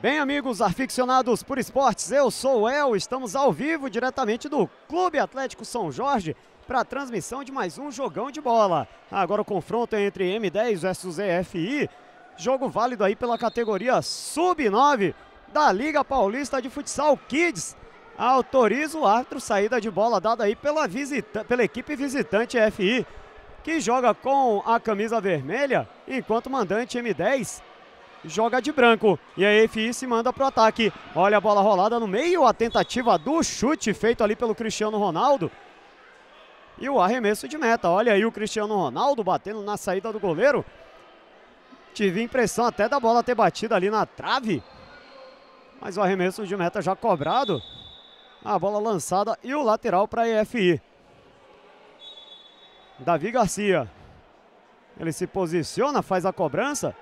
Bem, amigos aficionados por esportes, eu sou o El, estamos ao vivo diretamente do Clube Atlético São Jorge para a transmissão de mais um jogão de bola. Agora o confronto é entre M10 versus EFI, jogo válido aí pela categoria Sub-9 da Liga Paulista de Futsal Kids. Autoriza o árbitro, saída de bola dada aí pela equipe visitante EFI, que joga com a camisa vermelha, enquanto o mandante M10 joga de branco. E a EFI se manda para o ataque. Olha a bola rolada no meio, a tentativa do chute feito ali pelo Cristiano Ronaldo. E o arremesso de meta. Olha aí o Cristiano Ronaldo batendo na saída do goleiro. Tive impressão até da bola ter batido ali na trave. Mas o arremesso de meta já cobrado. A bola lançada e o lateral para a EFI. Davi Garcia. Ele se posiciona, faz a cobrança.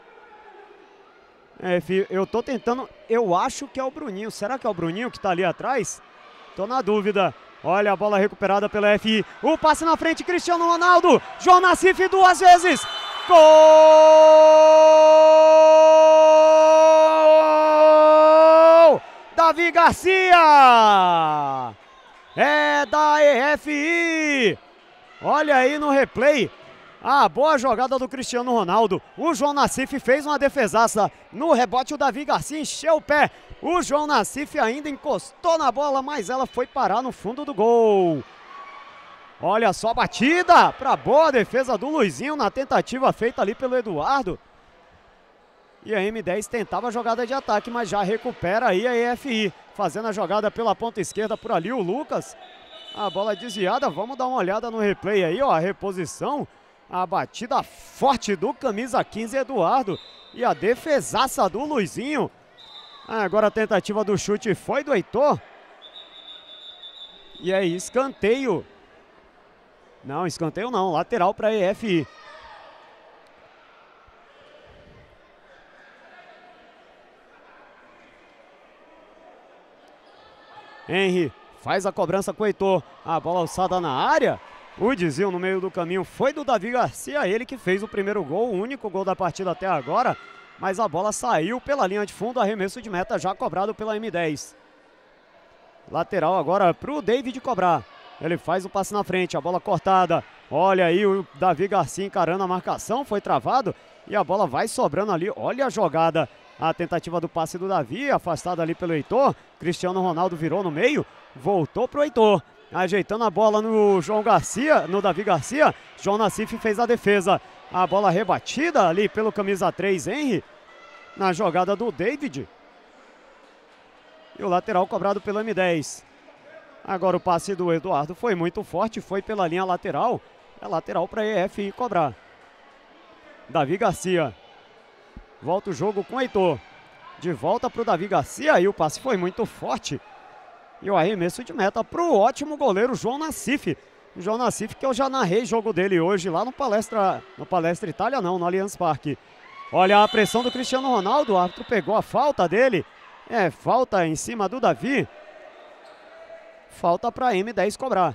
Eu tô tentando, eu acho que é o Bruninho. Será que é o Bruninho que tá ali atrás? Tô na dúvida. Olha a bola recuperada pela EFI. O passe na frente, Cristiano Ronaldo. João Nassif 2 vezes. Gol! Davi Garcia! É da EFI. Olha aí no replay. A boa jogada do Cristiano Ronaldo. O João Nassif fez uma defesaça. No rebote o Davi Garcia encheu o pé. O João Nassif ainda encostou na bola, mas ela foi parar no fundo do gol. Olha só a batida para boa defesa do Luizinho na tentativa feita ali pelo Eduardo. E a M10 tentava a jogada de ataque, mas já recupera aí a EFI. Fazendo a jogada pela ponta esquerda por ali o Lucas. A bola desviada, vamos dar uma olhada no replay aí, ó, a reposição. A batida forte do camisa 15, Eduardo. E a defesaça do Luizinho. Agora a tentativa do chute foi do Heitor. E aí, escanteio. Não, escanteio não. Lateral para a EFI. Henry faz a cobrança com o Heitor. A bola alçada na área. O desvio no meio do caminho foi do Davi Garcia, ele que fez o primeiro gol, o único gol da partida até agora, mas a bola saiu pela linha de fundo, arremesso de meta já cobrado pela M10. Lateral agora para o David cobrar, ele faz o passe na frente, a bola cortada, olha aí o Davi Garcia encarando a marcação, foi travado e a bola vai sobrando ali, olha a jogada, a tentativa do passe do Davi, afastada ali pelo Heitor, Cristiano Ronaldo virou no meio, voltou para o Heitor. Ajeitando a bola no João Garcia, no Davi Garcia, João Nassif fez a defesa. A bola rebatida ali pelo camisa 3, Henry, na jogada do David. E o lateral cobrado pelo M10. Agora o passe do Eduardo foi muito forte, foi pela linha lateral. É lateral para a EFI cobrar. Davi Garcia. Volta o jogo com o Heitor. De volta para o Davi Garcia e o passe foi muito forte. E o arremesso de meta para o ótimo goleiro João Nassif. João Nassif, que eu já narrei jogo dele hoje lá no Palestra Itália não, no Allianz Parque. Olha a pressão do Cristiano Ronaldo, o árbitro pegou a falta dele. É, falta em cima do Davi. Falta para a M10 cobrar.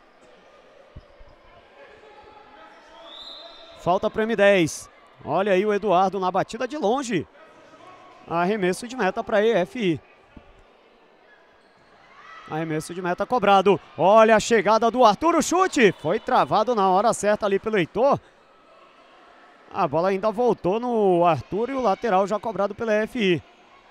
Falta para o M10. Olha aí o Eduardo na batida de longe. Arremesso de meta para a EFI. Arremesso de meta cobrado. Olha a chegada do Arthur, o chute. Foi travado na hora certa ali pelo Heitor. A bola ainda voltou no Arthur e o lateral já cobrado pela EFI.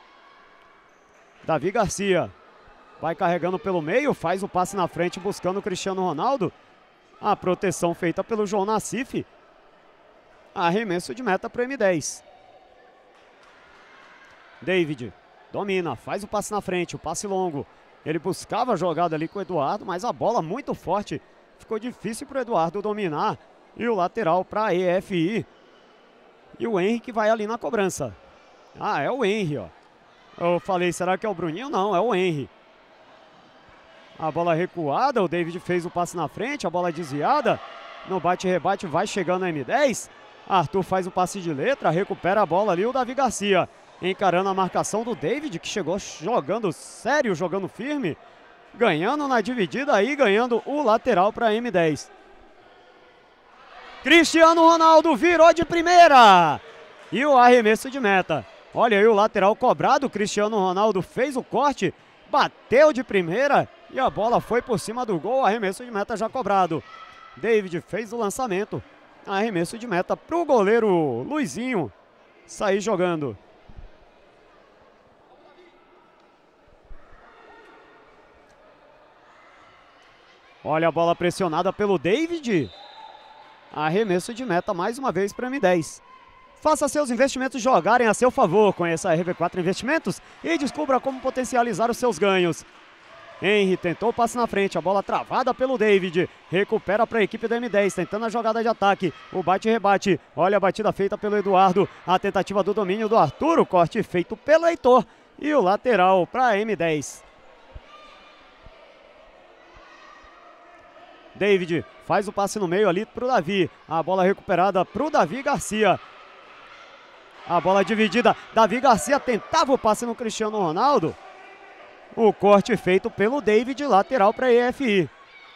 Davi Garcia. Vai carregando pelo meio, faz o passe na frente buscando o Cristiano Ronaldo. A proteção feita pelo João Nassif. Arremesso de meta para o M10. David domina, faz o passe na frente, o passe longo. Ele buscava a jogada ali com o Eduardo, mas a bola muito forte. Ficou difícil para o Eduardo dominar. E o lateral para a EFI. E o Henry que vai ali na cobrança. Ah, é o Henry, ó. Eu falei, será que é o Bruninho? Não, é o Henry. A bola recuada, o David fez o passe na frente, a bola desviada. No bate-rebate vai chegando a M10. Arthur faz o passe de letra, recupera a bola ali o Davi Garcia. Encarando a marcação do David, que chegou jogando sério, jogando firme. Ganhando na dividida aí, ganhando o lateral para a M10. Cristiano Ronaldo virou de primeira. E o arremesso de meta. Olha aí o lateral cobrado, Cristiano Ronaldo fez o corte, bateu de primeira e a bola foi por cima do gol, arremesso de meta já cobrado. David fez o lançamento, arremesso de meta para o goleiro Luizinho sair jogando. Olha a bola pressionada pelo David. Arremesso de meta mais uma vez para M10. Faça seus investimentos jogarem a seu favor. Conheça a RV4 Investimentos e descubra como potencializar os seus ganhos. Henry tentou o passe na frente, a bola travada pelo David. Recupera para a equipe do M10, tentando a jogada de ataque. O bate e rebate. Olha a batida feita pelo Eduardo. A tentativa do domínio do Arthur. O corte feito pelo Heitor. E o lateral para M10. David faz o passe no meio ali para o Davi. A bola recuperada para o Davi Garcia. A bola dividida. Davi Garcia tentava o passe no Cristiano Ronaldo. O corte feito pelo David, lateral para a EFI.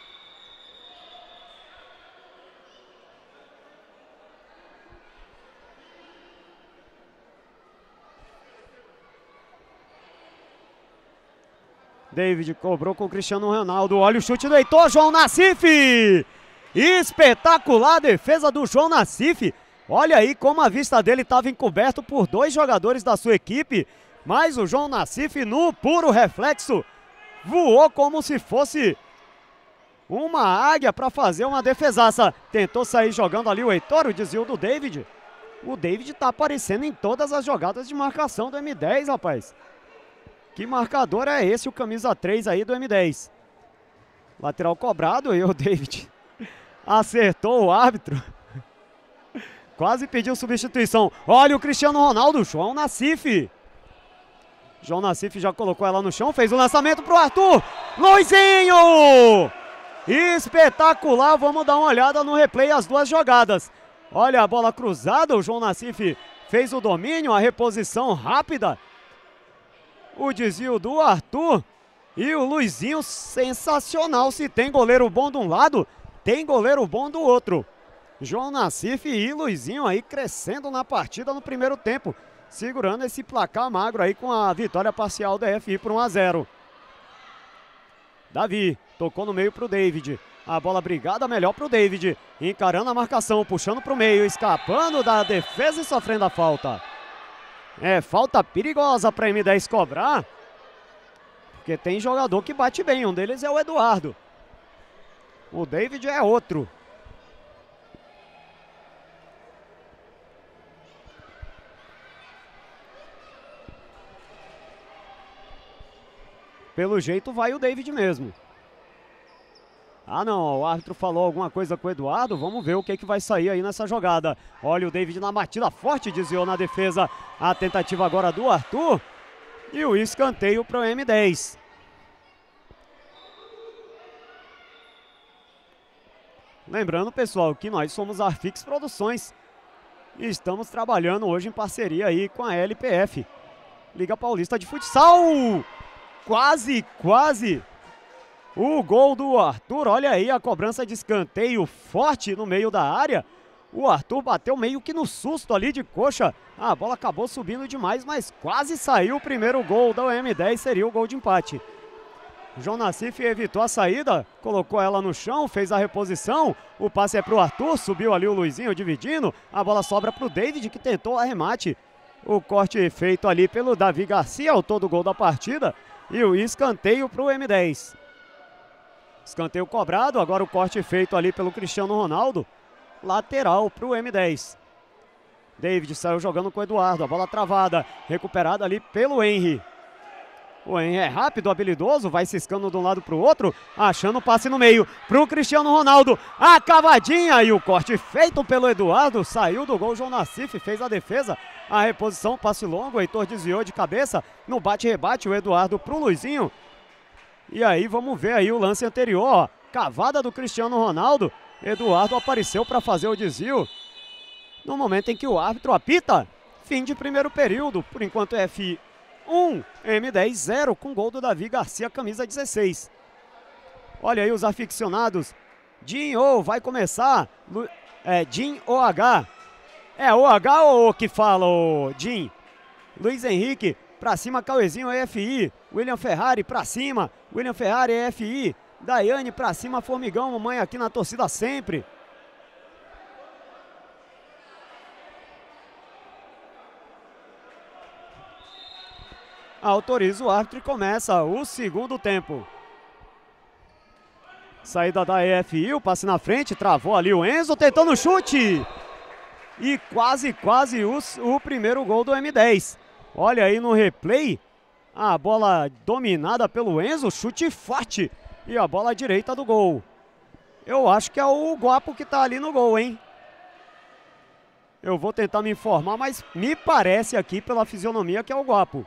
David cobrou com o Cristiano Ronaldo. Olha o chute do Heitor, João Nassif. Espetacular a defesa do João Nassif. Olha aí como a vista dele estava encoberto por dois jogadores da sua equipe. Mas o João Nassif, no puro reflexo, voou como se fosse uma águia para fazer uma defesaça. Tentou sair jogando ali o Heitor, o desvio do David. O David está aparecendo em todas as jogadas de marcação do M10, rapaz. Que marcador é esse, o camisa 3 aí do M10? Lateral cobrado e o David acertou o árbitro. Quase pediu substituição. Olha o Cristiano Ronaldo, João Nassif. João Nassif já colocou ela no chão, fez o lançamento para o Arthur. Luizinho! Espetacular, vamos dar uma olhada no replay, as duas jogadas. Olha a bola cruzada, o João Nassif fez o domínio, a reposição rápida. O desvio do Arthur e o Luizinho sensacional. Se tem goleiro bom de um lado, tem goleiro bom do outro. João Nassif e Luizinho aí crescendo na partida no primeiro tempo, segurando esse placar magro aí com a vitória parcial da EFI por 1-0. Davi tocou no meio para o David. A bola brigada melhor para o David. Encarando a marcação, puxando para o meio, escapando da defesa e sofrendo a falta. É falta perigosa para M10 cobrar, porque tem jogador que bate bem. Um deles é o Eduardo. O David é outro. Pelo jeito vai o David mesmo. Ah não, o árbitro falou alguma coisa com o Eduardo. Vamos ver o que vai sair aí nessa jogada. Olha o David na batida forte, desviou na defesa. A tentativa agora do Arthur. E o escanteio para o M10. Lembrando, pessoal, que nós somos a Arfix Produções. E estamos trabalhando hoje em parceria aí com a LPF, Liga Paulista de Futsal. Quase, quase o gol do Arthur. Olha aí a cobrança de escanteio forte no meio da área. O Arthur bateu meio que no susto ali de coxa. A bola acabou subindo demais, mas quase saiu o primeiro gol da M10. Seria o gol de empate. João Nassif evitou a saída, colocou ela no chão, fez a reposição. O passe é para o Arthur, subiu ali o Luizinho dividindo. A bola sobra para o David, que tentou o arremate. O corte feito ali pelo Davi Garcia, o todo gol da partida. E o escanteio para o M10. Escanteio cobrado, agora o corte feito ali pelo Cristiano Ronaldo. Lateral para o M10. David saiu jogando com o Eduardo, a bola travada, recuperada ali pelo Henry. O Henry é rápido, habilidoso, vai ciscando de um lado para o outro, achando o passe no meio para o Cristiano Ronaldo. A cavadinha e o corte feito pelo Eduardo, saiu do gol, João Nassif fez a defesa. A reposição, passe longo, o Heitor desviou de cabeça, no bate-rebate o Eduardo para o Luizinho. E aí vamos ver aí o lance anterior, ó. Cavada do Cristiano Ronaldo, Eduardo apareceu para fazer o desvio. No momento em que o árbitro apita, fim de primeiro período, por enquanto é FI 1, M10 0, com gol do Davi Garcia, camisa 16. Olha aí os aficionados. Jim O vai começar, Jim OH. É OH ou O que fala, o Jim? Luiz Henrique, pra cima, Cauezinho, EFI. William Ferrari, pra cima. William Ferrari, EFI. Daiane, pra cima, Formigão. Mamãe aqui na torcida sempre. Autoriza o árbitro e começa o segundo tempo. Saída da EFI, o passe na frente, travou ali o Enzo, tentando o chute. E quase o primeiro gol do M10. Olha aí no replay, a bola dominada pelo Enzo, chute forte. E a bola à direita do gol. Eu acho que é o Guapo que tá ali no gol, hein? Eu vou tentar me informar, mas me parece aqui pela fisionomia que é o Guapo.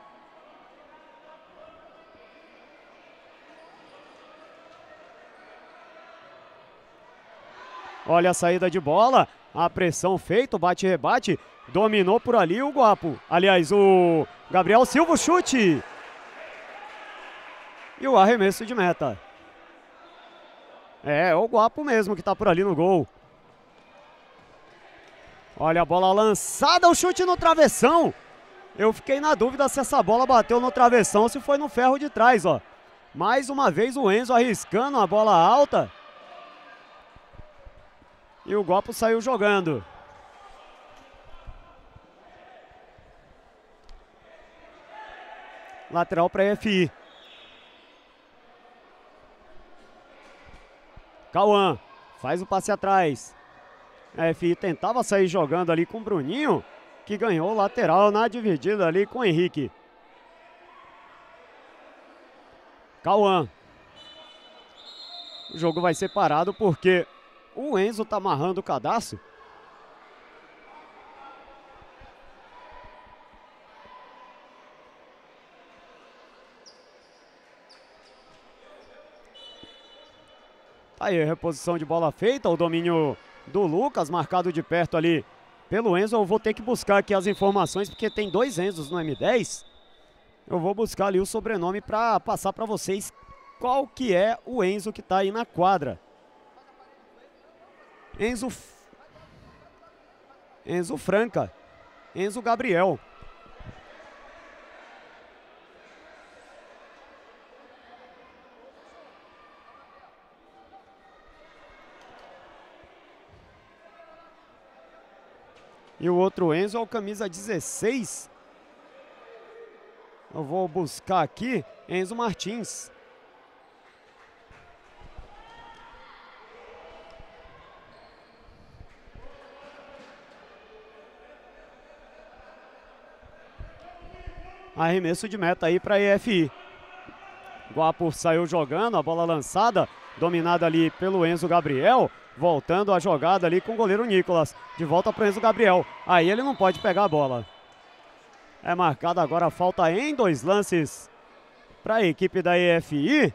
Olha a saída de bola, a pressão feita, bate-rebate, dominou por ali o Guapo. Aliás, o Gabriel Silva, o chute. E o arremesso de meta. É o Guapo mesmo que tá por ali no gol. Olha a bola lançada, o chute no travessão. Eu fiquei na dúvida se essa bola bateu no travessão ou se foi no ferro de trás, ó. Mais uma vez o Enzo arriscando a bola alta. E o Guapo saiu jogando. Lateral para a EFI. Cauã faz o passe atrás. A EFI tentava sair jogando ali com o Bruninho, que ganhou o lateral na dividida ali com o Henrique. Cauã. O jogo vai ser parado porque o Enzo tá amarrando o cadastro. Aí, reposição de bola feita, o domínio do Lucas, marcado de perto ali pelo Enzo. Eu vou ter que buscar aqui as informações, porque tem dois Enzos no M10. Eu vou buscar ali o sobrenome para passar para vocês qual que é o Enzo que tá aí na quadra. Enzo Franca, Enzo Gabriel. E o outro Enzo é o camisa 16. Eu vou buscar aqui, Enzo Martins. Arremesso de meta aí para a EFI. Guapo saiu jogando, a bola lançada, dominada ali pelo Enzo Gabriel. Voltando a jogada ali com o goleiro Nicolas. De volta para o Enzo Gabriel. Aí ele não pode pegar a bola. É marcada agora a falta em 2 lances para a equipe da EFI.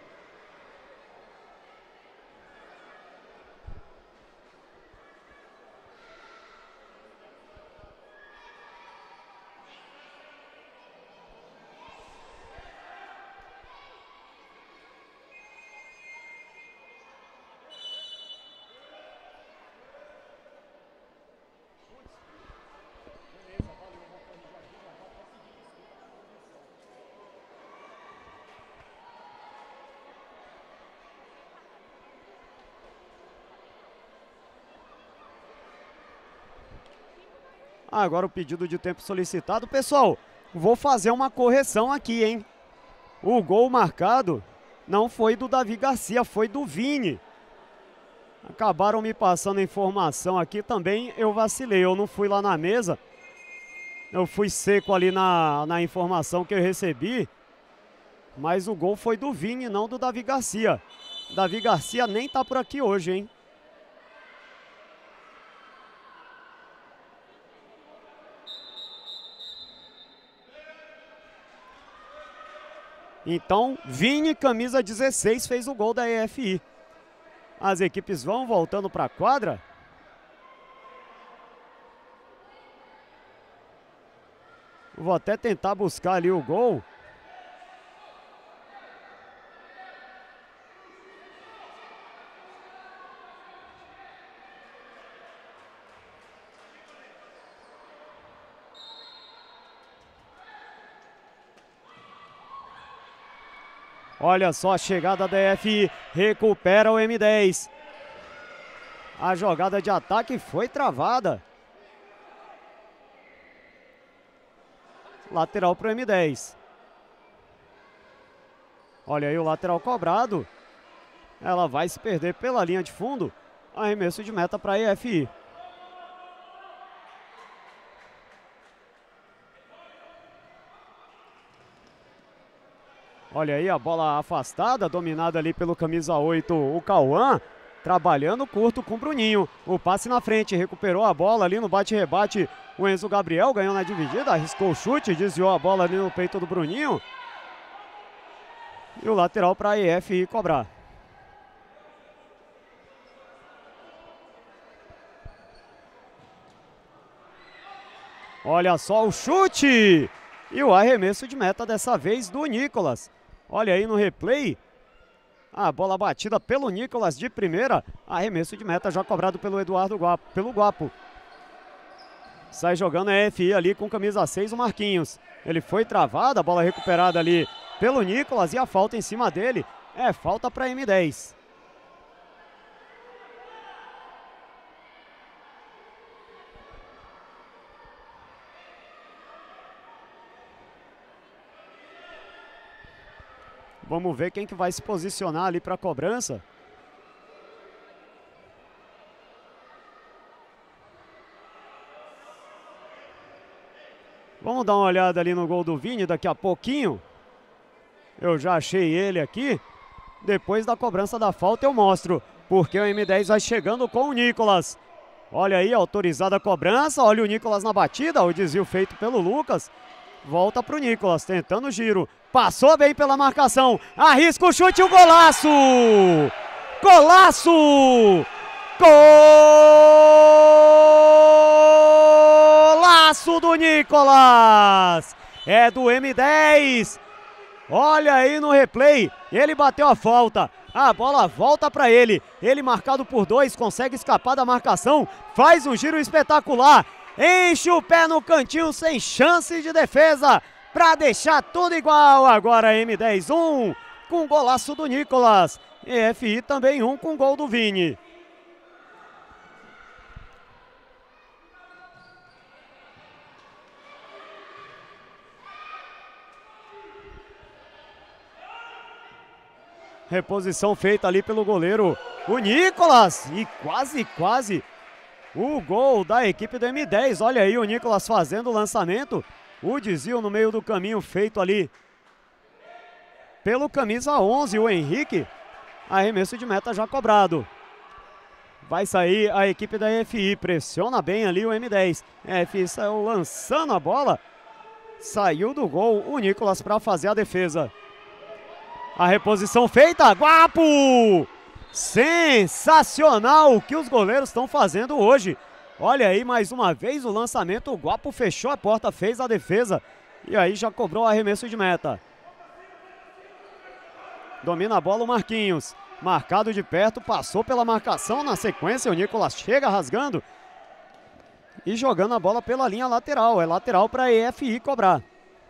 Agora o pedido de tempo solicitado. Pessoal, vou fazer uma correção aqui, hein? O gol marcado não foi do Davi Garcia, foi do Vini. Acabaram me passando informação aqui também, eu vacilei, eu não fui lá na mesa. Eu fui seco ali na informação que eu recebi. Mas o gol foi do Vini, não do Davi Garcia. Davi Garcia nem tá por aqui hoje, hein? Então, Vini, camisa 16, fez o gol da EFI. As equipes vão voltando para a quadra. Vou até tentar buscar ali o gol. Olha só a chegada da EFI, recupera o M10. A jogada de ataque foi travada. Lateral para o M10. Olha aí o lateral cobrado. Ela vai se perder pela linha de fundo. Arremesso de meta para a EFI. Olha aí a bola afastada, dominada ali pelo camisa 8, o Cauã. Trabalhando curto com o Bruninho. O passe na frente, recuperou a bola ali no bate-rebate. O Enzo Gabriel ganhou na dividida, arriscou o chute, desviou a bola ali no peito do Bruninho. E o lateral para a EFI cobrar. Olha só o chute! E o arremesso de meta dessa vez do Nicolas. Olha aí no replay. A bola batida pelo Nicolas de primeira. Arremesso de meta já cobrado pelo Eduardo Guapo, pelo Guapo. Sai jogando a EFI ali com camisa 6, o Marquinhos. Ele foi travado, a bola recuperada ali pelo Nicolas e a falta em cima dele. É falta para M10. Vamos ver quem que vai se posicionar ali para a cobrança. Vamos dar uma olhada ali no gol do Vini daqui a pouquinho. Eu já achei ele aqui. Depois da cobrança da falta eu mostro. Porque o M10 vai chegando com o Nicolas. Olha aí, autorizada a cobrança. Olha o Nicolas na batida. O desvio feito pelo Lucas. Volta para o Nicolas, tentando o giro. Passou bem pela marcação. Arrisca o chute e o golaço! Golaço! Golaço do Nicolas! É do M10. Olha aí no replay. Ele bateu a falta. A bola volta para ele. Ele marcado por 2, consegue escapar da marcação. Faz um giro espetacular. Enche o pé no cantinho sem chance de defesa para deixar tudo igual. Agora M10 1 com golaço do Nicolas. EFI também 1 com gol do Vini. Reposição feita ali pelo goleiro, o Nicolas. E quase o gol da equipe do M10. Olha aí o Nicolas fazendo o lançamento. O desvio no meio do caminho feito ali pelo camisa 11, o Henrique. Arremesso de meta já cobrado. Vai sair a equipe da EFI. Pressiona bem ali o M10. A EFI saiu lançando a bola. Saiu do gol o Nicolas para fazer a defesa. A reposição feita. Guapo! Sensacional o que os goleiros estão fazendo hoje. Olha aí mais uma vez o lançamento. O Guapo fechou a porta, fez a defesa. E aí já cobrou o arremesso de meta. Domina a bola o Marquinhos. Marcado de perto, passou pela marcação. Na sequência o Nicolas chega rasgando. E jogando a bola pela linha lateral. É lateral para a EFI cobrar.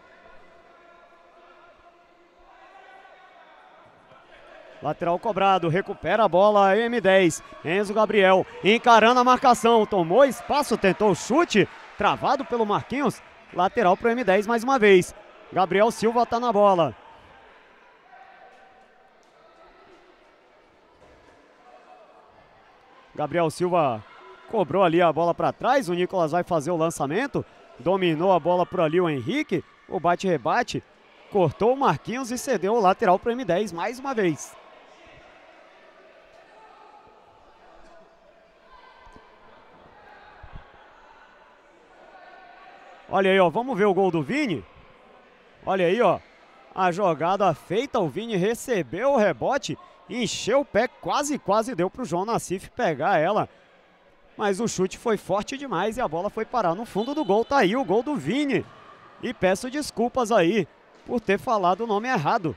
Lateral cobrado, recupera a bola, M10, Enzo Gabriel, encarando a marcação, tomou espaço, tentou o chute, travado pelo Marquinhos, lateral para o M10 mais uma vez. Gabriel Silva está na bola. Gabriel Silva cobrou ali a bola para trás, o Nicolas vai fazer o lançamento, dominou a bola por ali o Henrique, o bate-rebate, cortou o Marquinhos e cedeu o lateral para o M10 mais uma vez. Olha aí, ó, vamos ver o gol do Vini. Olha aí, ó, a jogada feita, o Vini recebeu o rebote, encheu o pé, quase deu para o João Nassif pegar ela. Mas o chute foi forte demais e a bola foi parar no fundo do gol. Tá aí o gol do Vini. E peço desculpas aí por ter falado o nome errado.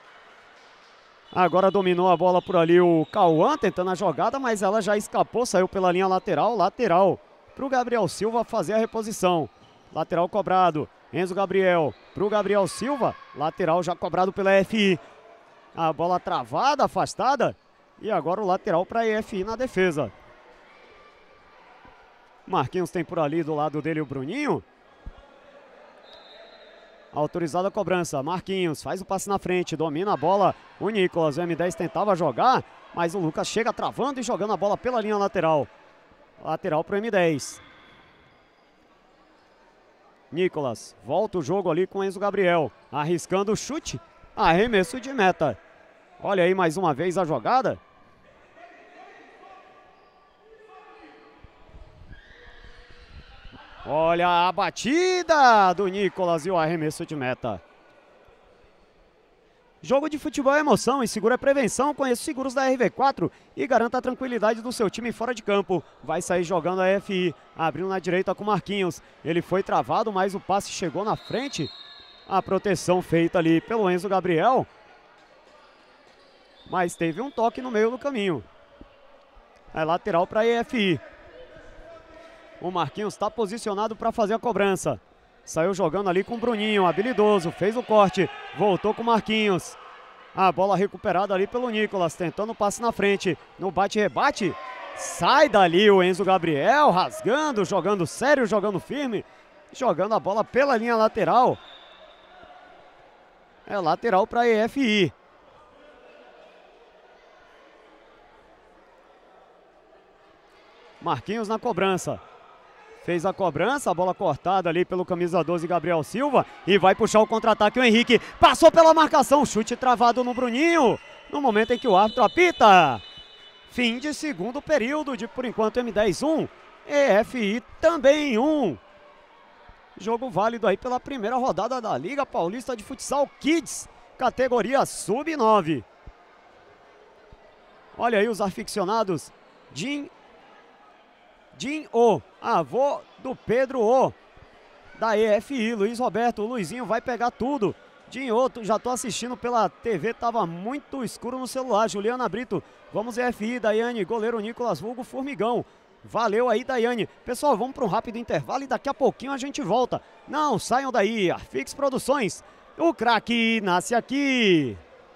Agora dominou a bola por ali o Cauã, tentando a jogada, mas ela já escapou, saiu pela linha lateral. Lateral para o Gabriel Silva fazer a reposição. Lateral cobrado, Enzo Gabriel para o Gabriel Silva. Lateral já cobrado pela EFI. A bola travada, afastada. E agora o lateral para a EFI na defesa. Marquinhos tem por ali do lado dele o Bruninho. Autorizada a cobrança. Marquinhos faz o passe na frente, domina a bola. O Nicolas, o M10 tentava jogar, mas o Lucas chega travando e jogando a bola pela linha lateral. Lateral para o M10. Nicolas volta o jogo ali com Enzo Gabriel. Arriscando o chute. Arremesso de meta. Olha aí mais uma vez a jogada. Olha a batida do Nicolas e o arremesso de meta. Jogo de futebol é emoção e seguro é prevenção. Conheça os seguros da RV4 e garanta a tranquilidade do seu time fora de campo. Vai sair jogando a FI, abrindo na direita com Marquinhos. Ele foi travado, mas o passe chegou na frente. A proteção feita ali pelo Enzo Gabriel. Mas teve um toque no meio do caminho. É lateral para a EFI. O Marquinhos está posicionado para fazer a cobrança. Saiu jogando ali com o Bruninho, habilidoso, fez o corte, voltou com o Marquinhos. A bola recuperada ali pelo Nicolas, tentando o passe na frente, no bate-rebate. Sai dali o Enzo Gabriel, rasgando, jogando sério, jogando firme, jogando a bola pela linha lateral. É lateral para a EFI. Marquinhos na cobrança. Fez a cobrança, a bola cortada ali pelo camisa 12 Gabriel Silva. E vai puxar o contra-ataque o Henrique. Passou pela marcação, chute travado no Bruninho. No momento em que o árbitro apita. Fim de segundo período de, por enquanto, M10 1. EFI também 1. Jogo válido aí pela primeira rodada da Liga Paulista de Futsal Kids. Categoria Sub-9. Olha aí os aficionados. Jim O, avô do Pedro O, da EFI, Luiz Roberto, o Luizinho vai pegar tudo. Jim O, já tô assistindo pela TV, tava muito escuro no celular. Juliana Brito, vamos EFI, Daiane, goleiro Nicolas Vulgo, Formigão. Valeu aí, Daiane. Pessoal, vamos para um rápido intervalo e daqui a pouquinho a gente volta. Não saiam daí, Arfix Produções, o craque nasce aqui.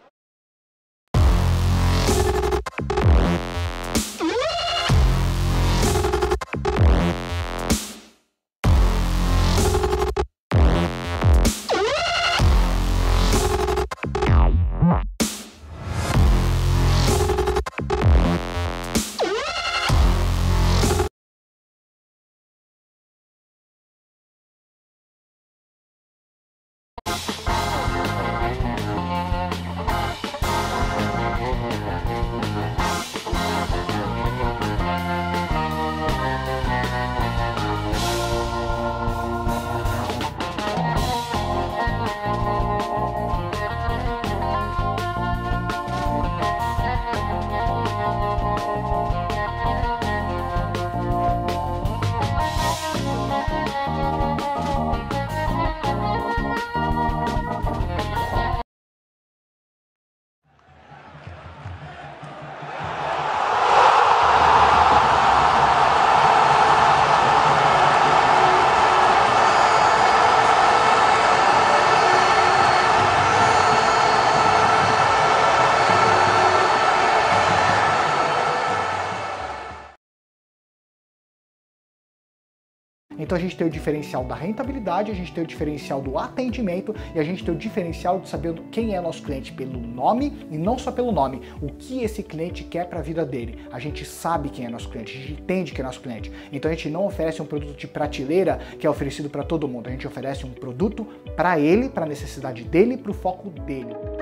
Então a gente tem o diferencial da rentabilidade, a gente tem o diferencial do atendimento e a gente tem o diferencial de saber quem é nosso cliente pelo nome e não só pelo nome, o que esse cliente quer para a vida dele. A gente sabe quem é nosso cliente, a gente entende quem é nosso cliente. Então a gente não oferece um produto de prateleira que é oferecido para todo mundo, a gente oferece um produto para ele, para a necessidade dele, para o foco dele.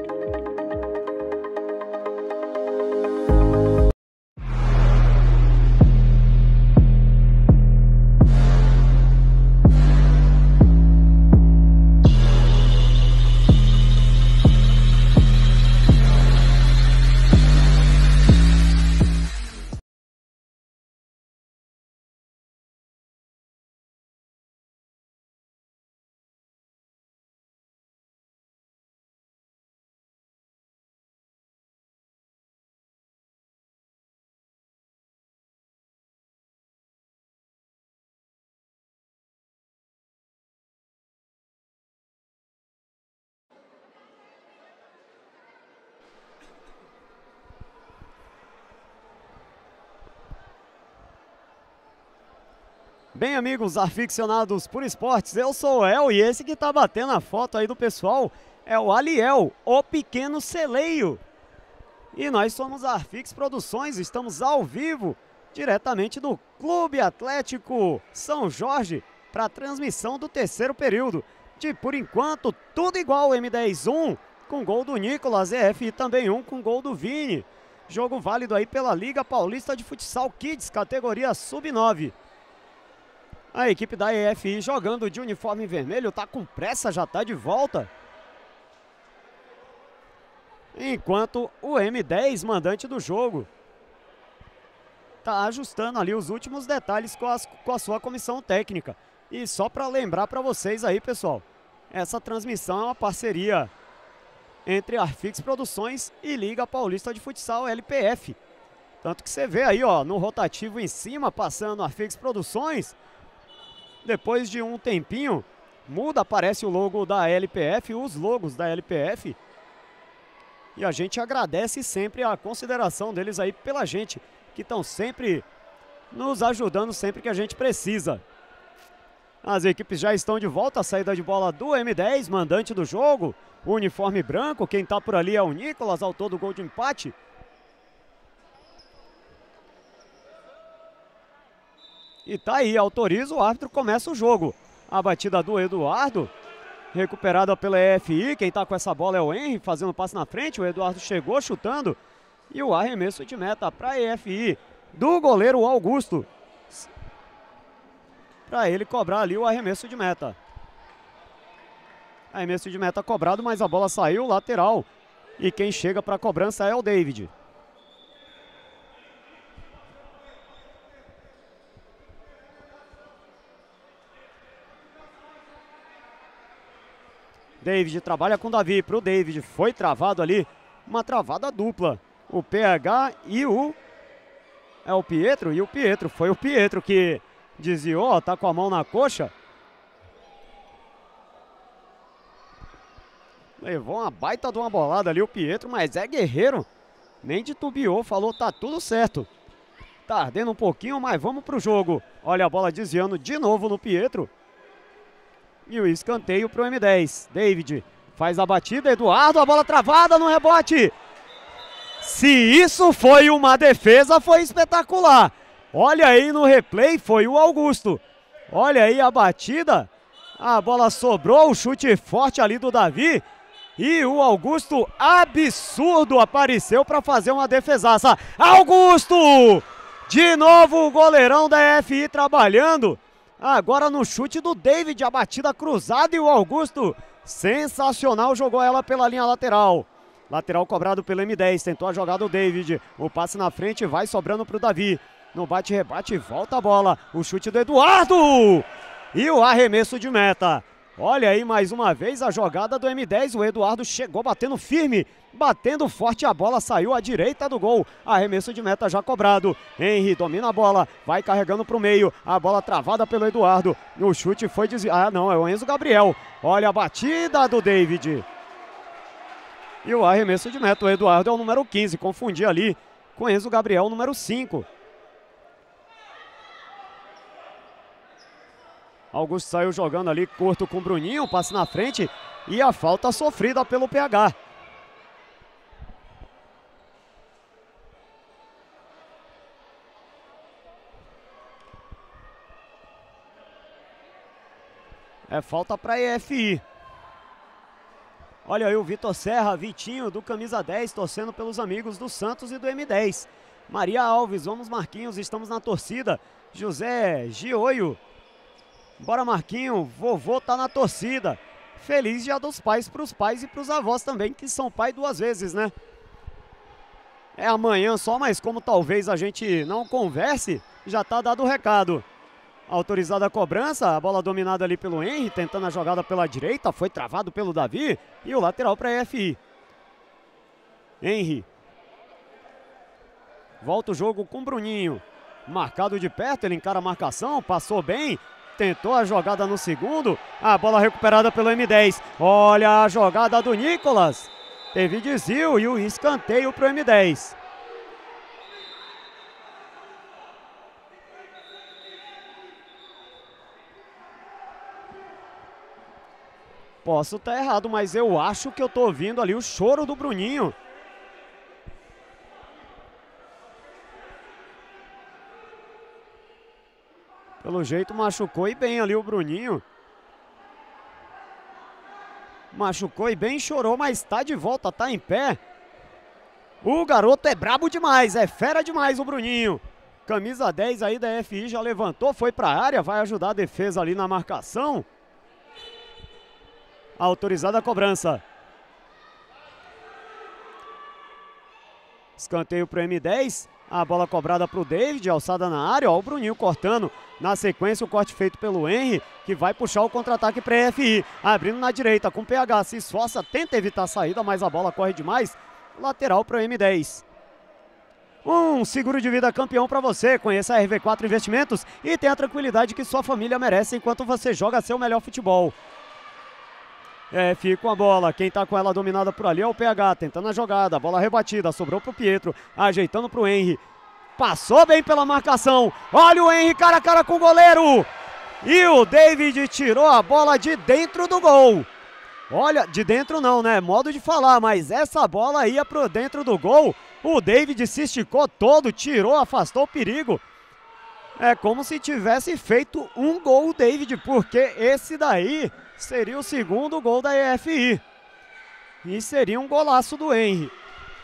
Bem, amigos aficionados por esportes, eu sou o El e esse que tá batendo a foto aí do pessoal é o Aliel, o pequeno celeiro. E nós somos a Arfix Produções, estamos ao vivo, diretamente do Clube Atlético São Jorge, para a transmissão do terceiro período. De, por enquanto, tudo igual, M10-1, com gol do Nicolas, EFI também 1 com gol do Vini. Jogo válido aí pela Liga Paulista de Futsal Kids, categoria Sub-9. A equipe da EFI jogando de uniforme vermelho, tá com pressa, já tá de volta. Enquanto o M10, mandante do jogo, tá ajustando ali os últimos detalhes com a sua comissão técnica. E só para lembrar para vocês aí, pessoal, essa transmissão é uma parceria entre Arfix Produções e Liga Paulista de Futsal, LPF. Tanto que você vê aí, ó, no rotativo em cima, passando Arfix Produções. Depois de um tempinho, muda, aparece o logo da LPF, os logos da LPF. E a gente agradece sempre a consideração deles aí pela gente, que estão sempre nos ajudando sempre que a gente precisa. As equipes já estão de volta, a saída de bola do M10, mandante do jogo. O uniforme branco, quem tá por ali é o Nicolas, autor do gol de empate. E tá aí, autoriza, o árbitro, começa o jogo. A batida do Eduardo, recuperada pela EFI, quem tá com essa bola é o Henry, fazendo passe na frente, o Eduardo chegou chutando. E o arremesso de meta para a EFI, do goleiro Augusto. Para ele cobrar ali o arremesso de meta. Arremesso de meta cobrado, mas a bola saiu, lateral. E quem chega para a cobrança é o David. David trabalha com o Davi, para o David, foi travado ali, uma travada dupla. O PH e o... é o Pietro, e o Pietro, foi o Pietro que desviou, tá com a mão na coxa. Levou uma baita de uma bolada ali o Pietro, mas é guerreiro. Nem titubeou, falou, tá tudo certo. Tá ardendo um pouquinho, mas vamos pro jogo. Olha a bola desviando de novo no Pietro. E o escanteio pro M10. David faz a batida, Eduardo, a bola travada no rebote. Se isso foi uma defesa, foi espetacular. Olha aí no replay, foi o Augusto. Olha aí a batida. A bola sobrou, o chute forte ali do Davi. E o Augusto, absurdo, apareceu para fazer uma defesaça. Augusto! De novo o goleirão da EFI trabalhando. Agora no chute do David, a batida cruzada e o Augusto, sensacional, jogou ela pela linha lateral. Lateral cobrado pelo M10, tentou a jogada do David, o passe na frente vai sobrando para o Davi. No bate-rebate, volta a bola, o chute do Eduardo e o arremesso de meta. Olha aí mais uma vez a jogada do M10, o Eduardo chegou batendo firme, batendo forte, a bola saiu à direita do gol. Arremesso de meta já cobrado. Henry domina a bola, vai carregando para o meio, a bola travada pelo Eduardo. O chute foi desviado, ah não, é o Enzo Gabriel. Olha a batida do David. E o arremesso de meta, o Eduardo é o número 15, confundi ali com Enzo Gabriel, número 5. Augusto saiu jogando ali curto com o Bruninho, passe na frente e a falta sofrida pelo PH. É falta para a EFI. Olha aí o Vitor Serra, Vitinho do camisa 10, torcendo pelos amigos do Santos e do M10. Maria Alves, vamos Marquinhos, estamos na torcida. José Gioio. Bora Marquinho, vovô tá na torcida. Feliz Dia dos Pais para os pais e para os avós também, que são pai 2 vezes, né? É amanhã só, mas como talvez a gente não converse, já tá dado o recado. Autorizada a cobrança, a bola dominada ali pelo Henry, tentando a jogada pela direita, foi travado pelo Davi e o lateral para a EFI. Henry. Volta o jogo com o Bruninho. Marcado de perto, ele encara a marcação, passou bem. Tentou a jogada no segundo, a bola recuperada pelo M10. Olha a jogada do Nicolas. Teve desvio e o escanteio para o M10. Posso estar errado, mas eu acho que eu tô ouvindo ali o choro do Bruninho. Pelo jeito machucou e bem ali o Bruninho. Machucou e bem, chorou, mas tá de volta, tá em pé. O garoto é brabo demais, é fera demais o Bruninho. Camisa 10 aí da FI já levantou, foi pra área, vai ajudar a defesa ali na marcação. Autorizada a cobrança. Escanteio pro M10. A bola cobrada pro David, alçada na área. Ó, o Bruninho cortando. Na sequência, o corte feito pelo Henry, que vai puxar o contra-ataque para a FI. Abrindo na direita com PH. Se esforça, tenta evitar a saída, mas a bola corre demais. Lateral para o M10. Um seguro de vida campeão para você. Conheça a RV4 Investimentos e tenha a tranquilidade que sua família merece enquanto você joga seu melhor futebol. FI com a bola, quem tá com ela dominada por ali é o PH, tentando a jogada, bola rebatida, sobrou pro Pietro, ajeitando pro Henry, passou bem pela marcação, olha o Henry cara a cara com o goleiro, e o David tirou a bola de dentro do gol. Olha, de dentro não, né, modo de falar, mas essa bola ia pro dentro do gol, o David se esticou todo, tirou, afastou o perigo. É como se tivesse feito um gol o David, porque esse daí seria o segundo gol da EFI. E seria um golaço do Henry.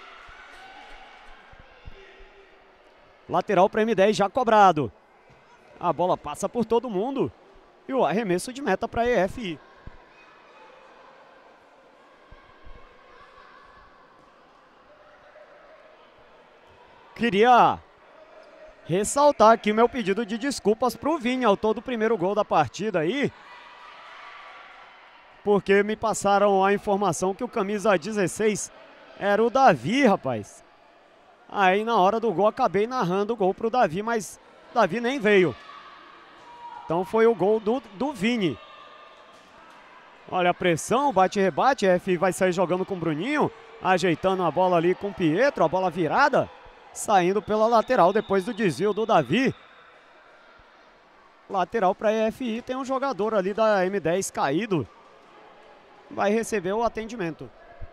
Lateral para M10 já cobrado. A bola passa por todo mundo. E o arremesso de meta para a EFI. Queria ressaltar aqui o meu pedido de desculpas para o Vini, autor do primeiro gol da partida aí. Porque me passaram a informação que o camisa 16 era o Davi, rapaz. Aí na hora do gol acabei narrando o gol pro Davi, mas o Davi nem veio. Então foi o gol do Vini. Olha a pressão, bate-rebate, a FI vai sair jogando com o Bruninho, ajeitando a bola ali com o Pietro, a bola virada, saindo pela lateral depois do desvio do Davi. Lateral para a EFI, tem um jogador ali da M10 caído. Vai receber o atendimento.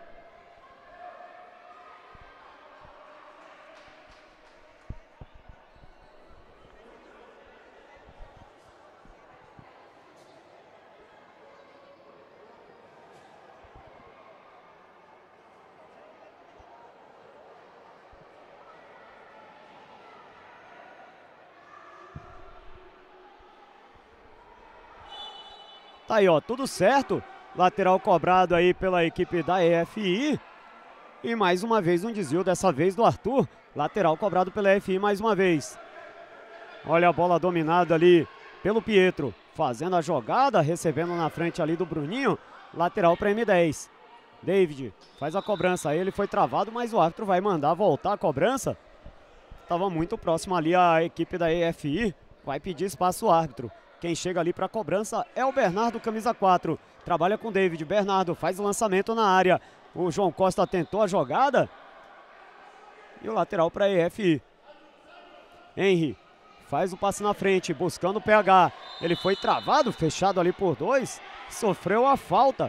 Tá aí, ó, tudo certo. Lateral cobrado aí pela equipe da EFI. E mais uma vez um desvio, dessa vez do Arthur. Lateral cobrado pela EFI mais uma vez. Olha a bola dominada ali pelo Pietro. Fazendo a jogada, recebendo na frente ali do Bruninho. Lateral para M10. David faz a cobrança. Ele foi travado, mas o árbitro vai mandar voltar a cobrança. Estava muito próximo ali a equipe da EFI. Vai pedir espaço o árbitro. Quem chega ali para a cobrança é o Bernardo, camisa 4. Trabalha com o David. Bernardo faz o lançamento na área. O João Costa tentou a jogada. E o lateral para a EFI. Henry faz o passe na frente, buscando o PH. Ele foi travado, fechado ali por dois. Sofreu a falta.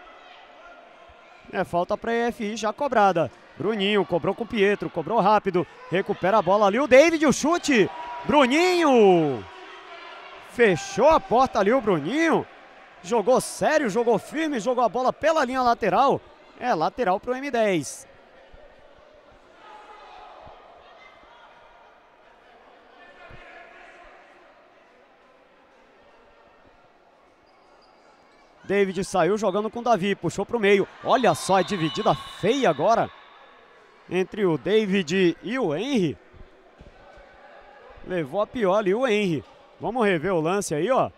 É falta para a EFI já cobrada. Bruninho cobrou com o Pietro, cobrou rápido. Recupera a bola ali o David, o chute. Bruninho! Fechou a porta ali o Bruninho. Jogou sério, jogou firme, jogou a bola pela linha lateral. É lateral para o M10. David saiu jogando com o Davi, puxou para o meio. Olha só a dividida feia agora entre o David e o Henry. Levou a pior ali o Henry. Vamos rever o lance aí, ó.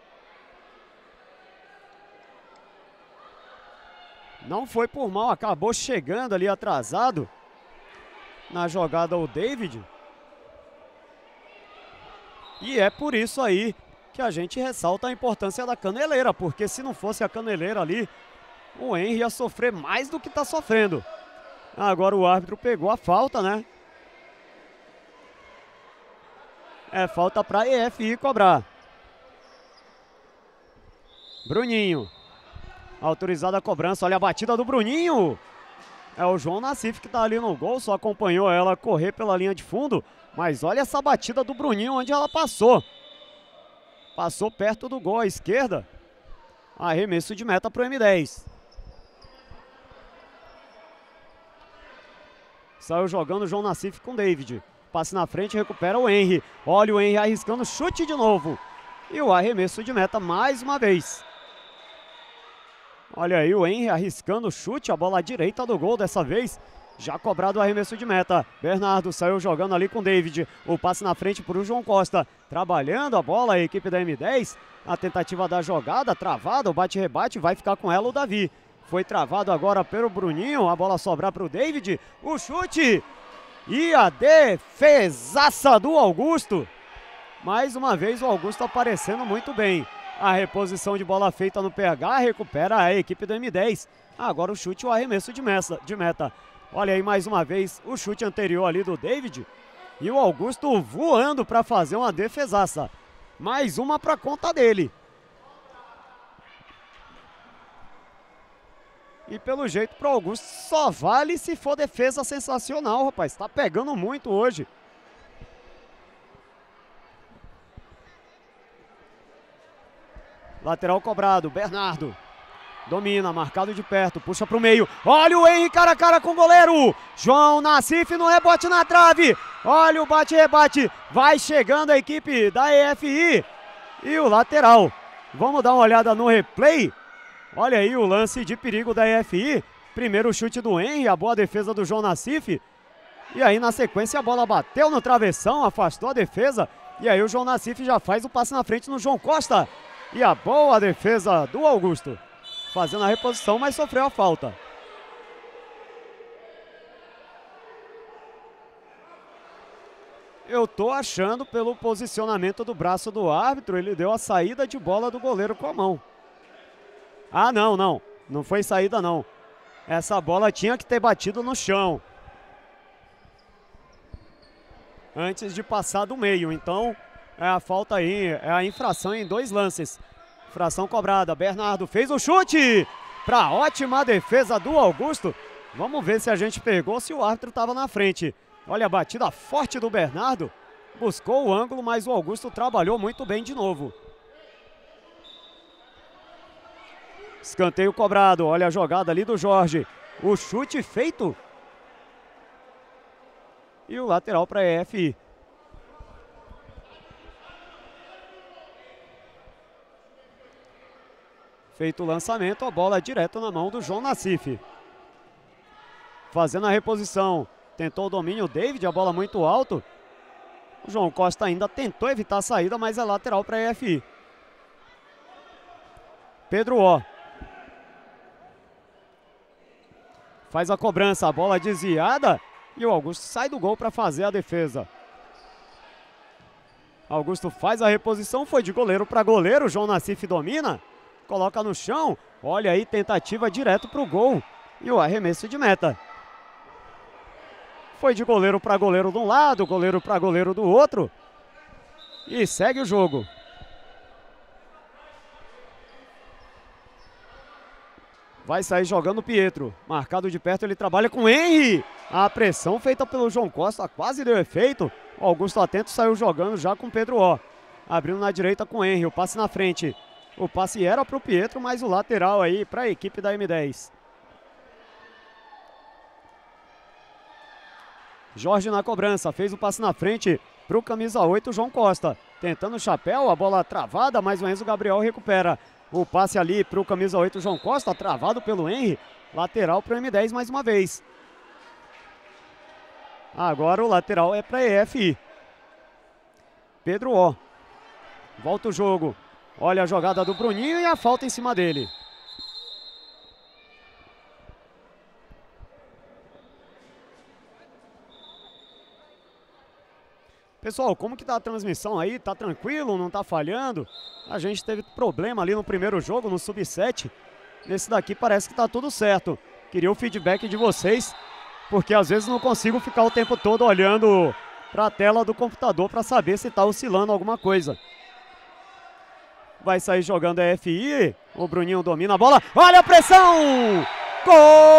Não foi por mal, acabou chegando ali atrasado na jogada o David. E é por isso aí que a gente ressalta a importância da caneleira, porque se não fosse a caneleira ali, o Henry ia sofrer mais do que está sofrendo. Agora o árbitro pegou a falta, né? É falta para a EFI cobrar. Bruninho. Autorizada a cobrança, olha a batida do Bruninho. É o João Nassif que tá ali no gol, só acompanhou ela correr pela linha de fundo. Mas olha essa batida do Bruninho, onde ela passou. Passou perto do gol à esquerda. Arremesso de meta pro M10. Saiu jogando o João Nassif com o David. Passe na frente, recupera o Henry. Olha o Henry arriscando chute de novo. E o arremesso de meta mais uma vez. Olha aí o Henry arriscando o chute, a bola à direita do gol dessa vez. Já cobrado o arremesso de meta. Bernardo saiu jogando ali com o David. O passe na frente para o João Costa. Trabalhando a bola a equipe da M10. A tentativa da jogada, travada, o bate-rebate, vai ficar com ela o Davi. Foi travado agora pelo Bruninho, a bola sobrar para o David. O chute e a defesaça do Augusto. Mais uma vez o Augusto aparecendo muito bem. A reposição de bola feita no PH, recupera a equipe do M10. Agora o chute e o arremesso de meta. Olha aí mais uma vez o chute anterior ali do David. E o Augusto voando para fazer uma defesaça. Mais uma para conta dele. E pelo jeito pro Augusto só vale se for defesa sensacional, rapaz. Tá pegando muito hoje. Lateral cobrado, Bernardo. Domina, marcado de perto, puxa pro meio. Olha o Henry cara a cara com o goleiro. João Nassif no rebote na trave. Olha o bate-rebate. Vai chegando a equipe da EFI. E o lateral. Vamos dar uma olhada no replay. Olha aí o lance de perigo da EFI. Primeiro chute do Henry, a boa defesa do João Nassif. E aí na sequência a bola bateu no travessão, afastou a defesa. E aí o João Nassif já faz o passe na frente no João Costa. E a boa defesa do Augusto. Fazendo a reposição, mas sofreu a falta. Eu tô achando pelo posicionamento do braço do árbitro, ele deu a saída de bola do goleiro com a mão. Ah, não. Não foi saída, não. Essa bola tinha que ter batido no chão. Antes de passar do meio. Então, é a falta aí, é a infração em 2 lances. Infração cobrada. Bernardo fez o chute. Para ótima defesa do Augusto. Vamos ver se a gente pegou, se o árbitro estava na frente. Olha a batida forte do Bernardo. Buscou o ângulo, mas o Augusto trabalhou muito bem de novo. Escanteio cobrado. Olha a jogada ali do Jorge. O chute feito. E o lateral para a EFI. Feito o lançamento, a bola direto na mão do João Nassif. Fazendo a reposição. Tentou o domínio o David, a bola muito alto. O João Costa ainda tentou evitar a saída, mas é lateral para a EFI. Pedro O. Faz a cobrança, a bola desviada. E o Augusto sai do gol para fazer a defesa. Augusto faz a reposição, foi de goleiro para goleiro. O João Nassif domina. Coloca no chão. Olha aí, tentativa direto para o gol. E o arremesso de meta. Foi de goleiro para goleiro de um lado, goleiro para goleiro do outro. E segue o jogo. Vai sair jogando o Pietro. Marcado de perto, ele trabalha com o Henry. A pressão feita pelo João Costa quase deu efeito. O Augusto atento saiu jogando já com o Pedro O. Abrindo na direita com o Henry. O passe na frente. O passe era para o Pietro, mas o lateral aí para a equipe da M10. Jorge na cobrança, fez o passe na frente para o camisa 8, João Costa. Tentando o chapéu, a bola travada, mas o Enzo Gabriel recupera. O passe ali para o camisa 8, João Costa, travado pelo Henry. Lateral para o M10 mais uma vez. Agora o lateral é para a EFI. Pedro O. Volta o jogo. Olha a jogada do Bruninho e a falta em cima dele. Pessoal, como que tá a transmissão aí? Tá tranquilo? Não tá falhando? A gente teve problema ali no primeiro jogo, no Sub-7. Nesse daqui parece que tá tudo certo. Queria o feedback de vocês, porque às vezes não consigo ficar o tempo todo olhando para a tela do computador para saber se tá oscilando alguma coisa. Vai sair jogando a FI. O Bruninho domina a bola. Olha a pressão! Gol!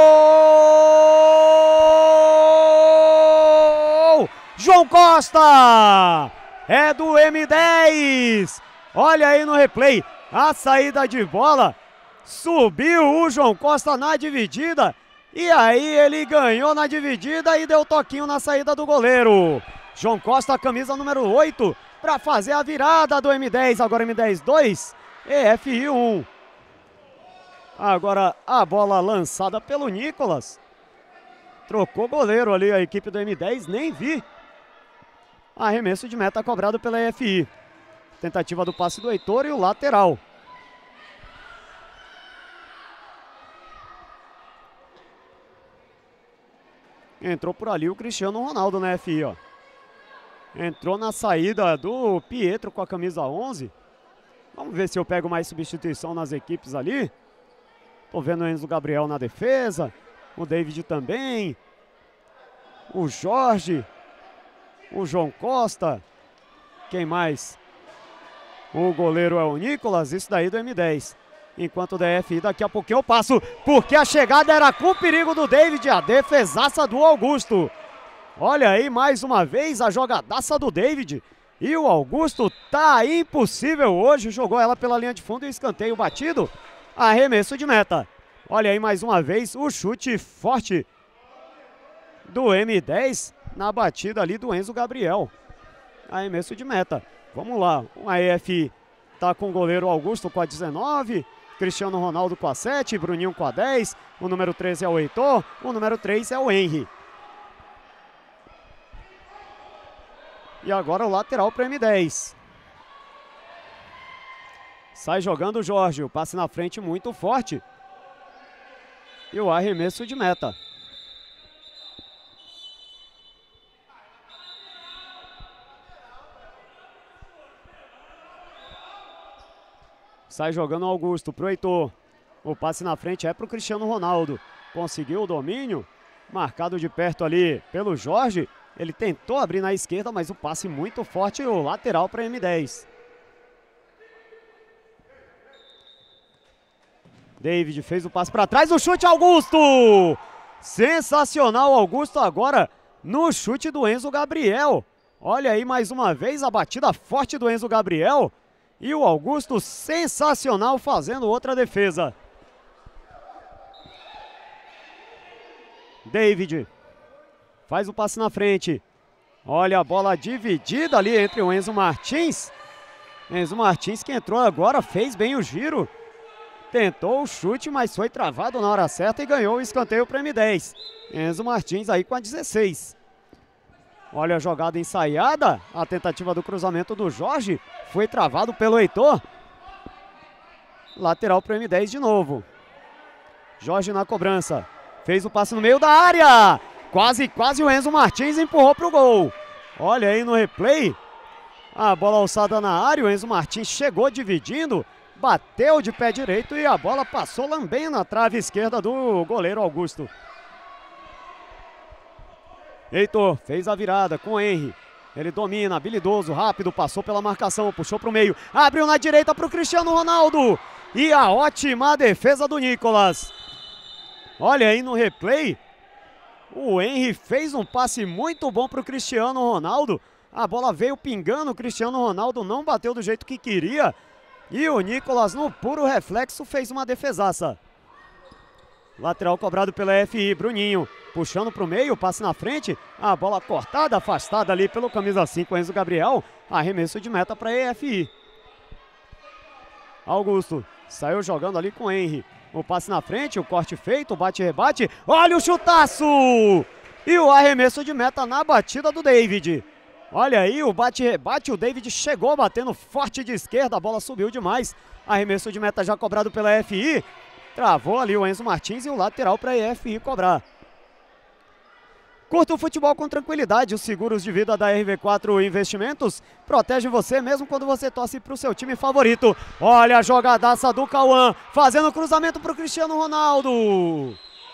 João Costa! É do M10. Olha aí no replay. A saída de bola. Subiu o João Costa na dividida. E aí ele ganhou na dividida e deu toquinho na saída do goleiro. João Costa, camisa número 8, para fazer a virada do M10. Agora M10 2 e FI 1. Agora a bola lançada pelo Nicolas. Trocou goleiro ali a equipe do M10, nem vi. Arremesso de meta cobrado pela FI. Tentativa do passe do Heitor e o lateral. Entrou por ali o Cristiano Ronaldo na FI, ó. Entrou na saída do Pietro com a camisa 11. Vamos ver se eu pego mais substituição nas equipes ali. Tô vendo o Enzo Gabriel na defesa. O David também. O Jorge. O João Costa. Quem mais? O goleiro é o Nicolas. Isso daí do M10. Enquanto o DFI, daqui a pouquinho eu passo. Porque a chegada era com o perigo do David. A defesaça do Augusto. Olha aí mais uma vez a jogadaça do David. E o Augusto tá impossível hoje. Jogou ela pela linha de fundo e escanteio batido. Arremesso de meta. Olha aí mais uma vez o chute forte do M10 na batida ali do Enzo Gabriel. Arremesso de meta. Vamos lá. A EF tá com o goleiro Augusto com a 19. Cristiano Ronaldo com a 7. Bruninho com a 10. O número 13 é o Heitor. O número 3 é o Henry. E agora o lateral para o M10. Sai jogando o Jorge. O passe na frente muito forte. E o arremesso de meta. Sai jogando o Augusto para o Heitor. O passe na frente é para o Cristiano Ronaldo. Conseguiu o domínio. Marcado de perto ali pelo Jorge. Ele tentou abrir na esquerda, mas o passe muito forte e o lateral para M10. David fez o passe para trás, o chute Augusto! Sensacional Augusto agora no chute do Enzo Gabriel. Olha aí mais uma vez a batida forte do Enzo Gabriel. E o Augusto sensacional fazendo outra defesa. David faz o passe na frente. Olha a bola dividida ali entre o Enzo Martins. Enzo Martins que entrou agora, fez bem o giro. Tentou o chute, mas foi travado na hora certa e ganhou o escanteio para M10. Enzo Martins aí com a 16. Olha a jogada ensaiada. A tentativa do cruzamento do Jorge. Foi travado pelo Heitor. Lateral para M10 de novo. Jorge na cobrança. Fez o passe no meio da área. Quase o Enzo Martins empurrou para o gol. Olha aí no replay. A bola alçada na área. O Enzo Martins chegou dividindo. Bateu de pé direito e a bola passou lambendo na trave esquerda do goleiro Augusto. Heitor fez a virada com o Henry. Ele domina, habilidoso, rápido, passou pela marcação, puxou para o meio. Abriu na direita para o Cristiano Ronaldo. E a ótima defesa do Nicolas. Olha aí no replay. O Henry fez um passe muito bom para o Cristiano Ronaldo. A bola veio pingando, o Cristiano Ronaldo não bateu do jeito que queria. E o Nicolas, no puro reflexo, fez uma defesaça. Lateral cobrado pela FI, Bruninho. Puxando para o meio, passe na frente. A bola cortada, afastada ali pelo camisa 5, Enzo Gabriel. Arremesso de meta para a EFI. Augusto saiu jogando ali com o Henry. O passe na frente, o corte feito, bate-rebate. Olha o chutaço! E o arremesso de meta na batida do David. Olha aí o bate-rebate, o David chegou batendo forte de esquerda, a bola subiu demais. Arremesso de meta já cobrado pela FI. Travou ali o Enzo Martins e o lateral para a EFI cobrar. Curta o futebol com tranquilidade. Os seguros de vida da RV4 Investimentos protegem você mesmo quando você torce para o seu time favorito. Olha a jogadaça do Cauã, fazendo cruzamento para o Cristiano Ronaldo.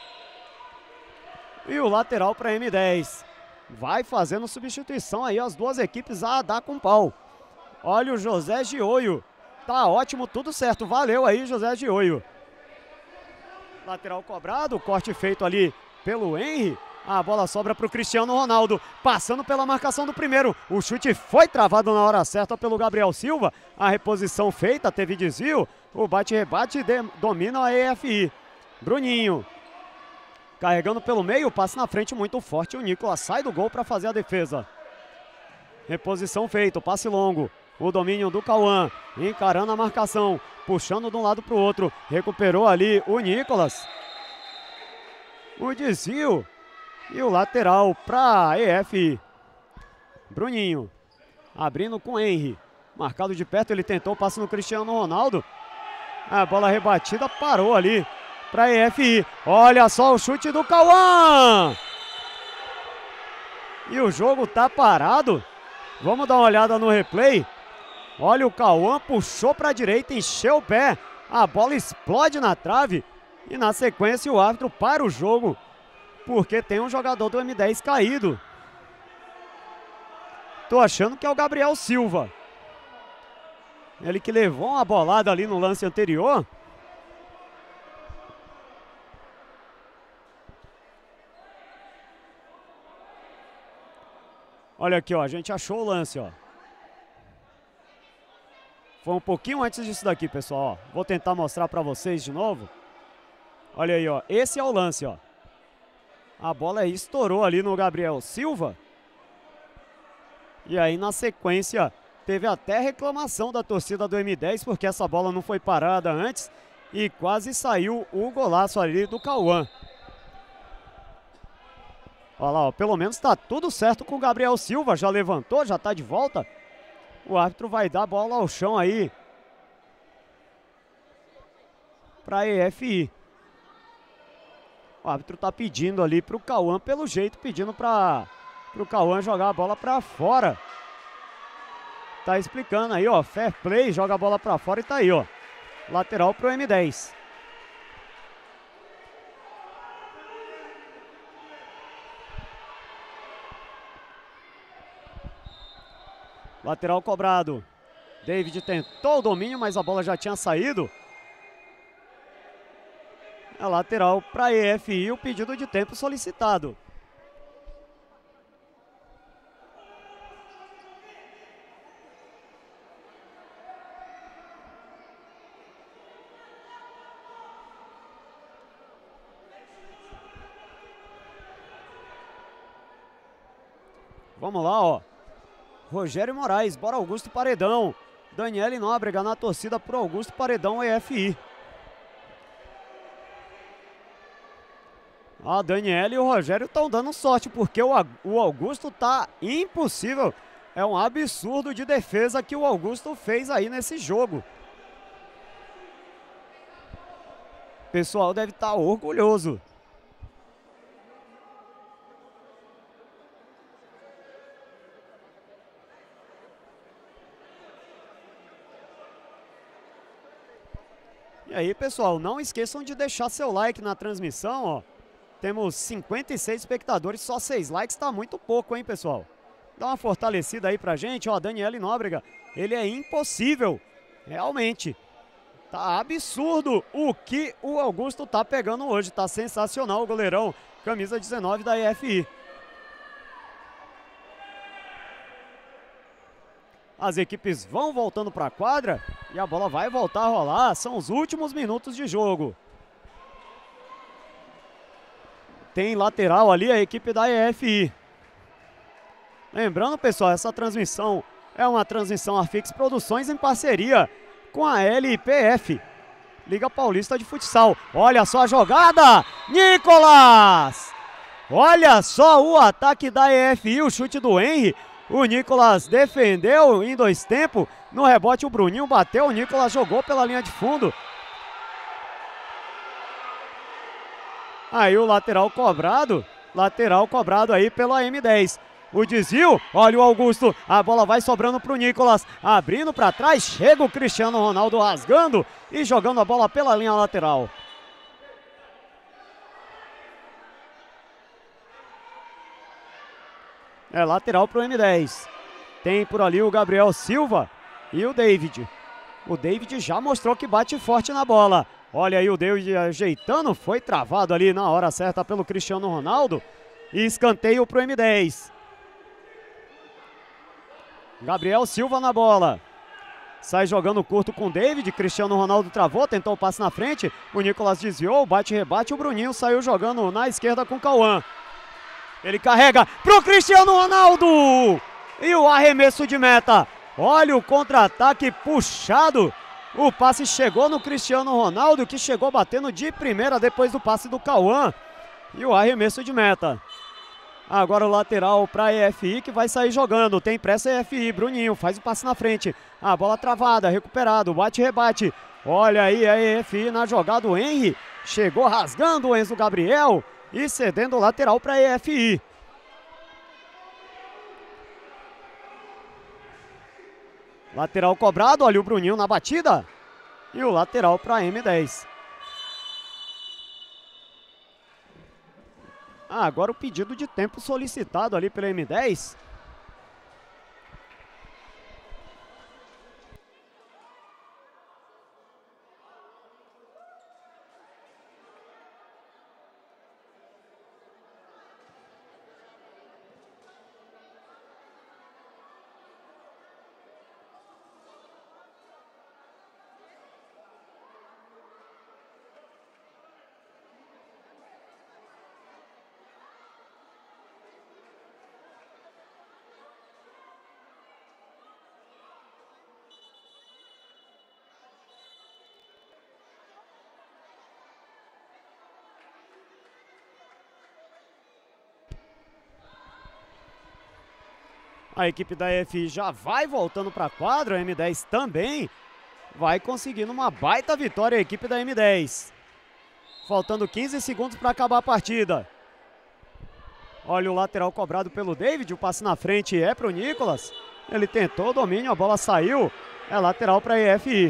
E o lateral para a M10. Vai fazendo substituição aí as duas equipes a dar com pau. Olha o José Gioio Tá ótimo, tudo certo. Valeu aí, José Gioio. Lateral cobrado, corte feito ali pelo Henry. A bola sobra para o Cristiano Ronaldo, passando pela marcação do primeiro. O chute foi travado na hora certa pelo Gabriel Silva. A reposição feita, teve desvio. O bate-rebate domina a EFI. Bruninho, carregando pelo meio, passe na frente muito forte. O Nicolas sai do gol para fazer a defesa. Reposição feita, passe longo. O domínio do Cauã, encarando a marcação, puxando de um lado para o outro. Recuperou ali o Nicolas. O desvio. E o lateral para a EFI. Bruninho, abrindo com Henry. Marcado de perto, ele tentou, passe no Cristiano Ronaldo. A bola rebatida parou ali para a EFI. Olha só o chute do Cauã. E o jogo tá parado. Vamos dar uma olhada no replay. Olha, o Cauã puxou para a direita, encheu o pé. A bola explode na trave. E na sequência o árbitro para o jogo, porque tem um jogador do M10 caído. Tô achando que é o Gabriel Silva. Ele que levou uma bolada ali no lance anterior. Olha aqui, ó, a gente achou o lance, ó. Foi um pouquinho antes disso daqui, pessoal, ó. Vou tentar mostrar pra vocês de novo. Olha aí, ó, esse é o lance, ó. A bola estourou ali no Gabriel Silva. E aí, na sequência, teve até reclamação da torcida do M10, porque essa bola não foi parada antes. E quase saiu o golaço ali do Cauã. Olha lá, ó, pelo menos tá tudo certo com o Gabriel Silva. Já levantou, já tá de volta. O árbitro vai dar a bola ao chão aí para a EFI. O árbitro tá pedindo ali pro Cauã, pelo jeito, pedindo pro Cauã jogar a bola para fora. Tá explicando aí, ó, fair play, joga a bola para fora e tá aí, ó. Lateral pro M10. Lateral cobrado. David tentou o domínio, mas a bola já tinha saído. É lateral para a EFI, o pedido de tempo solicitado. Vamos lá, ó. Rogério Moraes, bora Augusto Paredão. Daniele Nóbrega na torcida pro Augusto Paredão EFI. A Daniele e o Rogério estão dando sorte, porque o Augusto tá impossível. É um absurdo de defesa que o Augusto fez aí nesse jogo. O pessoal deve estar orgulhoso. E aí, pessoal, não esqueçam de deixar seu like na transmissão, ó. Temos 56 espectadores, só 6 likes, tá muito pouco, hein, pessoal? Dá uma fortalecida aí pra gente, ó, Daniele Nóbrega. Ele é impossível, realmente. Tá absurdo o que o Augusto tá pegando hoje, tá sensacional o goleirão, camisa 19 da EFI. As equipes vão voltando para a quadra e a bola vai voltar a rolar. São os últimos minutos de jogo. Tem lateral ali a equipe da EFI. Lembrando, pessoal, essa transmissão é uma transmissão Afix Produções em parceria com a LPF, Liga Paulista de Futsal. Olha só a jogada! Nicolas! Olha só o ataque da EFI, o chute do Henry. O Nicolas defendeu em 2 tempos. No rebote o Bruninho bateu, o Nicolas jogou pela linha de fundo. Aí o lateral cobrado aí pela M10. O desvio, olha o Augusto, a bola vai sobrando para o Nicolas. Abrindo para trás, chega o Cristiano Ronaldo rasgando e jogando a bola pela linha lateral. É lateral para o M10. Tem por ali o Gabriel Silva e o David. O David já mostrou que bate forte na bola. Olha aí o David ajeitando, foi travado ali na hora certa pelo Cristiano Ronaldo. E escanteio para o M10. Gabriel Silva na bola. Sai jogando curto com o David. Cristiano Ronaldo travou, tentou o passe na frente. O Nicolas desviou, bate-rebate. O Bruninho saiu jogando na esquerda com o Cauã. Ele carrega pro Cristiano Ronaldo. E o arremesso de meta. Olha o contra-ataque puxado. O passe chegou no Cristiano Ronaldo, que chegou batendo de primeira depois do passe do Cauã. E o arremesso de meta. Agora o lateral para a EFI, que vai sair jogando. Tem pressa a EFI. Bruninho faz o passe na frente. A bola travada, recuperado. Bate-rebate. Olha aí a EFI na jogada. O Henry chegou rasgando o Enzo Gabriel e cedendo o lateral para a EFI. Lateral cobrado, olha o Bruninho na batida. E o lateral para M10. Agora o pedido de tempo solicitado ali pelo M10. A equipe da EFI já vai voltando para a quadra, a M10 também vai conseguindo uma baita vitória a equipe da M10. Faltando 15 segundos para acabar a partida. Olha o lateral cobrado pelo David, o passe na frente é para o Nicolas. Ele tentou o domínio, a bola saiu, é lateral para a EFI.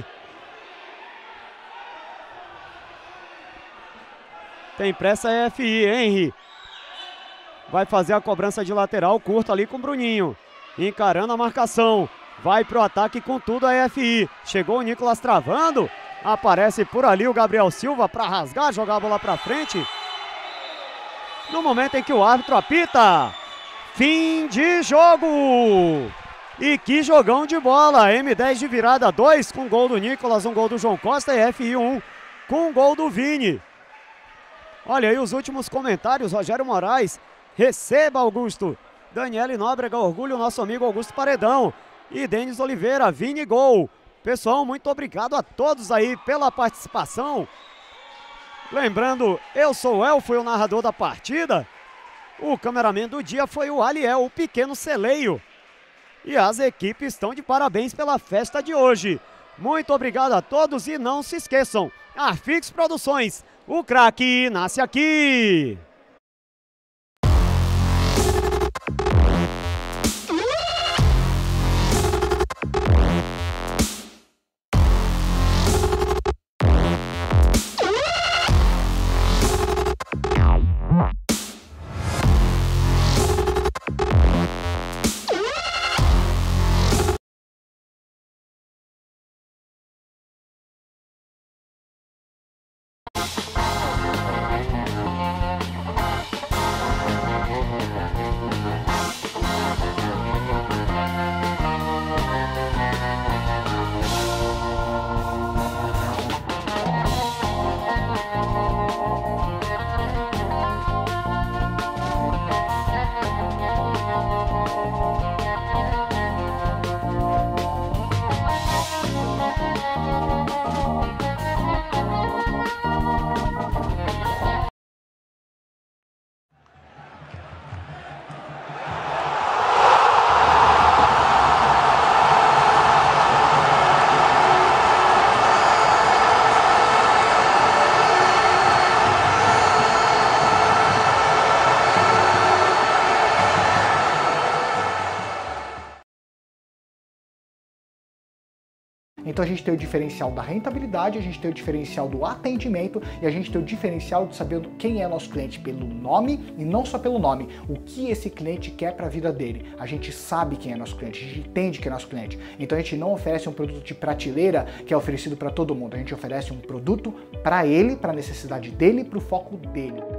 Tem pressa a EFI, Henry. Vai fazer a cobrança de lateral curta ali com o Bruninho. Encarando a marcação. Vai pro ataque com tudo a EFI. Chegou o Nicolas travando. Aparece por ali o Gabriel Silva para rasgar, jogar a bola para frente. No momento em que o árbitro apita. Fim de jogo. E que jogão de bola. M10 de virada 2 com gol do Nicolas, um gol do João Costa e EFI 1 com gol do Vini. Olha aí os últimos comentários. Rogério Moraes. Receba, Augusto. Daniele Nóbrega, orgulho, nosso amigo Augusto Paredão. E Denis Oliveira, Vini gol. Pessoal, muito obrigado a todos aí pela participação. Lembrando, eu sou o El, fui o narrador da partida. O cameraman do dia foi o Aliel, o pequeno Celeio. E as equipes estão de parabéns pela festa de hoje. Muito obrigado a todos e não se esqueçam, Arfix Produções, o craque nasce aqui. Então a gente tem o diferencial da rentabilidade, a gente tem o diferencial do atendimento e a gente tem o diferencial de saber quem é nosso cliente pelo nome e não só pelo nome, o que esse cliente quer para a vida dele. A gente sabe quem é nosso cliente, a gente entende que é nosso cliente. Então a gente não oferece um produto de prateleira que é oferecido para todo mundo, a gente oferece um produto para ele, para a necessidade dele, para o foco dele.